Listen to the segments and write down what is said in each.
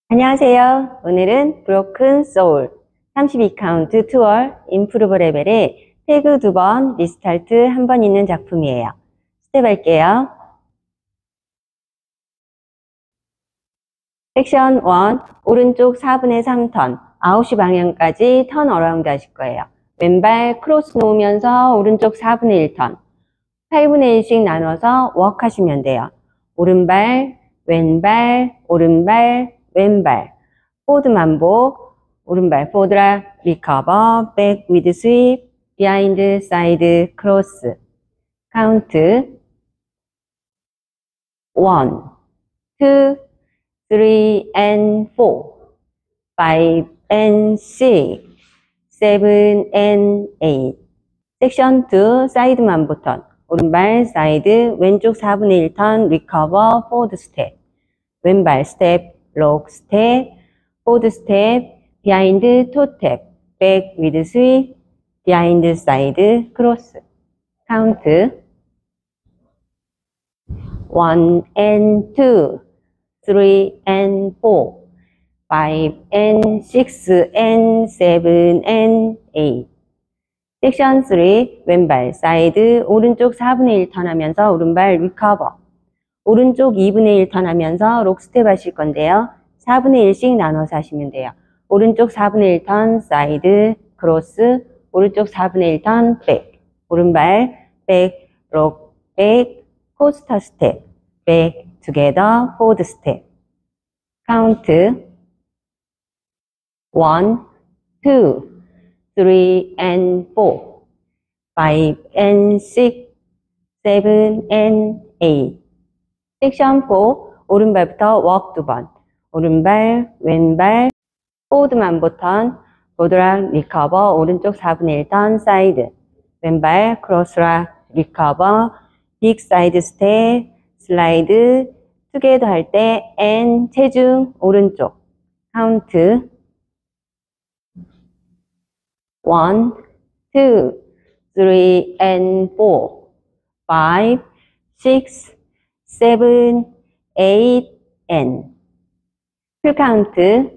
안녕하세요. 오늘은 Broken Soul 32카운트 투얼 임프루브 레벨의 태그 2번, 리스타트 1번 있는 작품이에요. 스텝 할게요. 섹션 1, 오른쪽 4분의 3턴, 9시 방향까지 턴 어라운드 하실 거예요. 왼발 크로스 놓으면서 오른쪽 4분의 1턴, 8분의 1씩 나눠서 워크 하시면 돼요. 오른발, 왼발, 오른발, 왼발, 포드 만복, 오른발 포드라, 리커버, 백 위드 스윕, 비하인드, 사이드, 크로스. 카운트 1, 2, 3 and 4, 5 and 6, 7 and 8. 섹션 2, 사이드 만보 턴. 오른발 사이드, 왼쪽 4분의 1턴, 리커버, 포드 스텝. 왼발 스텝, 록 스텝, 포드 스텝, 비하인드 토 탭, 백 위드 스윕, 비하인드 사이드 크로스. 카운트 1 and 2, 3 and 4, 5 and 6 and 7 and 8. 섹션 3, 왼발 사이드, 오른쪽 4분의 1 턴하면서 오른발 리커버, 오른쪽 2분의 1 턴하면서 록 스텝 하실 건데요. 4분의 1씩 나눠서 하시면 돼요. 오른쪽 4분의 1 턴, 사이드, 크로스, 오른쪽 4분의 1 턴, 백, 오른발, 백, 록, 백, 코스터 스텝, 백, 투게더, 포드 스텝. 카운트 1, 2, 3 and 4, 5 and 6, 7 and 8. 섹션 4, 오른발부터 워크 2번. 오른발, 왼발, 포드 만보 턴, 보드락, 리커버, 오른쪽 4분의 1 턴, 사이드. 왼발, 크로스락, 리커버, 빅 사이드 스텝, 슬라이드, 투게더 할 때, and, 체중, 오른쪽. 카운트 1, 2, 3 and 4, 5, 6, 7, 8, and. 풀 카운트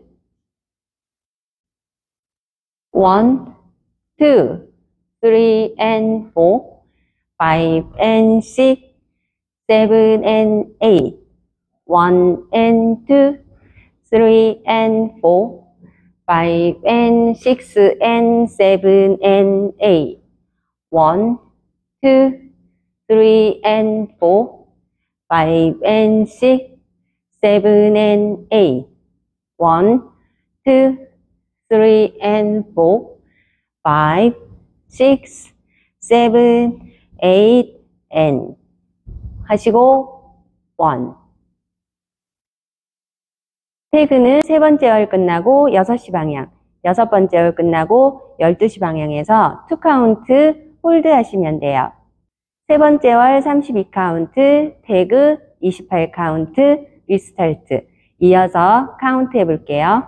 1, 2, 3 and 4, 5 and 6, 7 and 8, 1 and 2, 3 and 4, 5 and 6 and 7 and 8, 1, 2, 3 and 4, 5 and 6, 7 and 8, 1, 2, 3 and 4, 5, 6, 7, 8 and 하시고 1. 태그는 세 번째 월 끝나고 6시 방향, 여섯 번째 월 끝나고 12시 방향에서 2카운트 홀드 하시면 돼요. 세 번째 월 32카운트, 태그 28카운트, 리스타트. 이어서 카운트 해볼게요.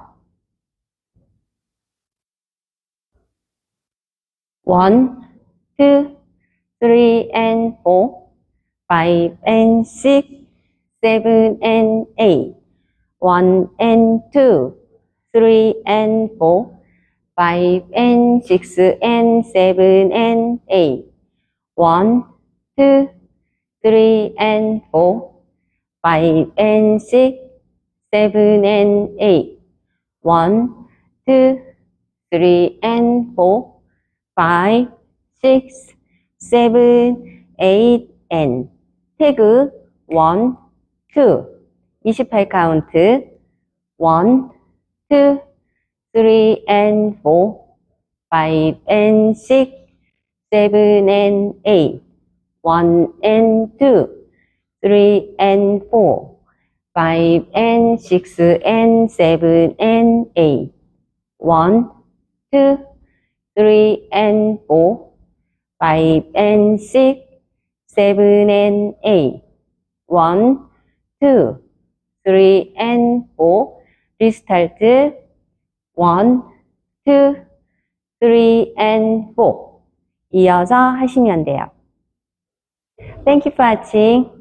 1, 2, 3 and 4, 5 and 6, 7 and 8, 1 and 2, 3 and 4, 5 and 6 and 7 and 8, 1, 2, 3 and 4, 5 and 6, 7 and 8, 1, 2, 3 and 4, 5, 6, 7, 8, and. 태그 1, 2, 28카운트 1, 2, 3 and 4, 5 and 6, 7 and 8, 1 and 2, 3 and 4, 5 and 6 and 7 and 8, 1, 2, 3 and 4, 5 and 6, 7 and 8, 1, 2, 3 and 4, 리스타트 1, 2, 3 and 4 이어서 하시면 돼요. Thank you for watching.